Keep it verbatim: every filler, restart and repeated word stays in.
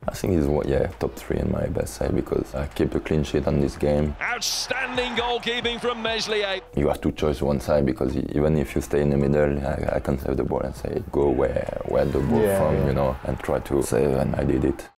I think he's yeah top three in my best side because I keep a clean sheet on this game. Outstanding goalkeeping from Meslier. You have to choose one side because even if you stay in the middle, I, I can save the ball and say go where where the ball yeah, from, yeah. you know, and try to save, and I did it.